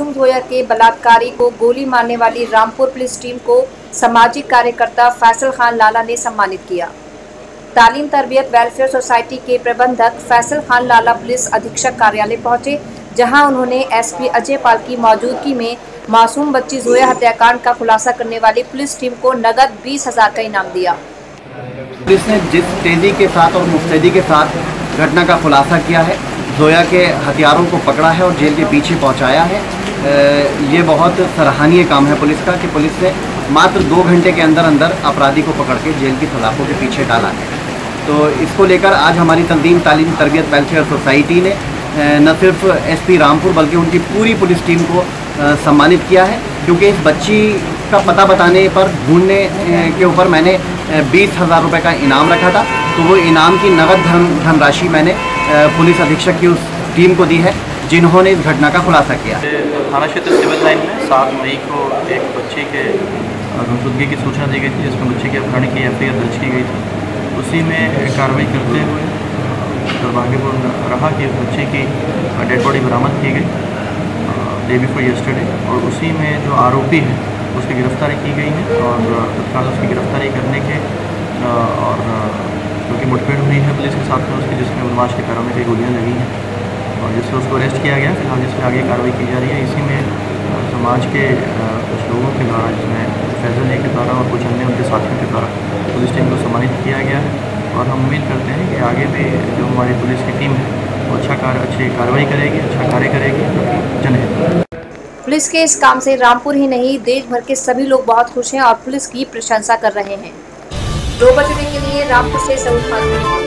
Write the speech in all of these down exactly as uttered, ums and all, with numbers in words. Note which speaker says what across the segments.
Speaker 1: मासूम जोया के बलात्कारी को गोली मारने वाली रामपुर पुलिस टीम को सामाजिक कार्यकर्ता फैसल खान लाला ने सम्मानित किया। तालीम तरबियत वेलफेयर सोसाइटी के प्रबंधक फैसल खान लाला पुलिस अधीक्षक कार्यालय पहुंचे, जहां उन्होंने एसपी अजय पाल की मौजूदगी में मासूम बच्ची जोया हत्याकांड का खुलासा करने वाली पुलिस टीम को नगद बीस हजार का इनाम दिया।
Speaker 2: पुलिस ने जिस तेजी के साथ और मुस्तैदी के साथ घटना का खुलासा किया है, जोया के हथियारों को पकड़ा है और जेल के पीछे पहुंचाया है, ये बहुत सराहनीय काम है पुलिस का कि पुलिस ने मात्र दो घंटे के अंदर अंदर अपराधी को पकड़ के जेल की सलाखों के पीछे डाला है। तो इसको लेकर आज हमारी तंजीम तालीम तरबियत वेलफेयर सोसाइटी ने न सिर्फ एसपी रामपुर बल्कि उनकी पूरी पुलिस टीम को सम्मानित किया है, क्योंकि इस बच्ची का पता बताने पर ढूंढने के ऊपर मैंने बीस हज़ार रुपये का इनाम रखा था। तो वो इनाम की नगद धन धनराशि मैंने पुलिस अधीक्षक की उस टीम को दी है जिन्होंने इस घटना का खुलासा किया।
Speaker 3: थाना क्षेत्र सिविल लाइन में सात मई को एक बच्ची के गुमशुदगी की सूचना दी गई थी, जिसमें बच्ची के अपहरण की एफ आई आर दर्ज की गई थी। उसी में कार्रवाई करते हुए दुर्भाग्यपूर्ण रहा कि बच्चे की डेड बॉडी बरामद की गई डे बिफोर यस्टरडे, और उसी में जो आरोपी है उसकी गिरफ्तारी की गई है और तत्काल उसकी गिरफ्तारी करने के और क्योंकि मुठभेड़ हुई है पुलिस के साथ में उसकी, जिसमें बदमाश के पैरों में कई गोलियाँ लगी हैं और जिससे उसको अरेस्ट किया गया। फिलहाल जिसमें आगे कार्रवाई की जा रही है, इसी में समाज के कुछ लोगों के द्वारा, जिसमें फैजल के द्वारा और कुछ अन्य उनके साथियों के द्वारा पुलिस टीम को सम्मानित किया गया है और हम उम्मीद करते हैं कि आगे भी जो हमारी पुलिस की टीम है वो अच्छा कार्य अच्छी कार्रवाई करेगी, अच्छा कार्य करेगी जनहित।
Speaker 1: पुलिस के इस काम से रामपुर ही नहीं देश भर के सभी लोग बहुत खुश हैं और पुलिस की प्रशंसा कर रहे हैं। दो बजने के लिए रामपुर से Saud Khan.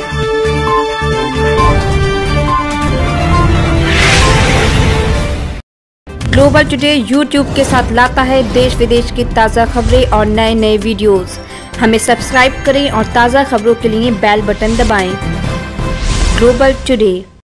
Speaker 1: Global today YouTube के साथ लाता है देश विदेश की ताज़ा खबरें और नए नए वीडियोस। हमें सब्सक्राइब करें और ताज़ा खबरों के लिए बेल बटन दबाएं। Global today.